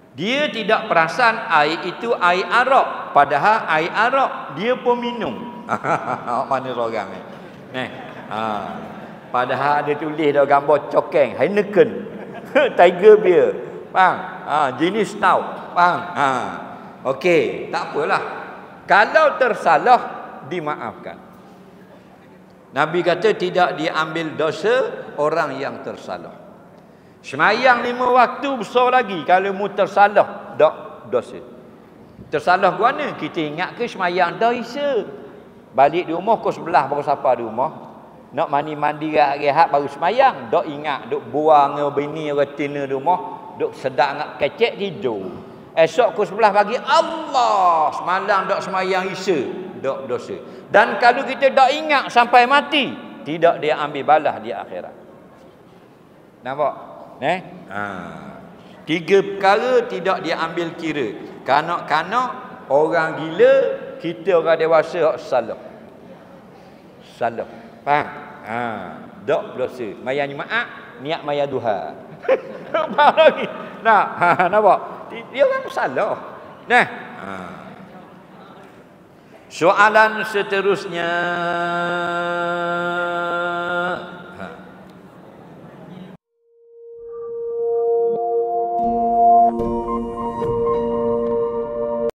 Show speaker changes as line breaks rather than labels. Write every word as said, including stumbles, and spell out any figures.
Dia tidak perasan air itu air arak, padahal air arak dia pun minum. Mana orang ni? Nah, ha. Padahal ada tulis dah gambar cokeng, Heineken, Tiger beer. Faham? Ha, jenis stout. Faham? Ha. Okey, tak apalah. Kalau tersalah dimaafkan. Nabi kata tidak diambil dosa orang yang tersalah. Semayang lima waktu besar lagi kalau mu tersalah dak dosa. Tersalah ke mana? Kita ingat ke semayang dah isa. Balik di rumah pukul sebelas baru sapa di rumah. Nak mandi-mandi rehat baru semayang. Dak ingat duk buang dengan bini retina di rumah, duk sedap ngak kecek tidur. Esok pukul sebelas pagi Allah, semalam dak semayang isa, dak dosa. Dan kalau kita dak ingat sampai mati, tidak dia ambil balas di akhirat. Nampak? Eh? Ha. Tiga perkara tidak dia ambil kira. Kanak-kanak, orang gila, kita orang dewasa hak salah. Salah. Faham? Ha, dak dosa. Maya jemaah, niat maya duha. Faham lagi? Nah, ha, nampak? Dia orang salah. Nah. Ha. Soalan seterusnya,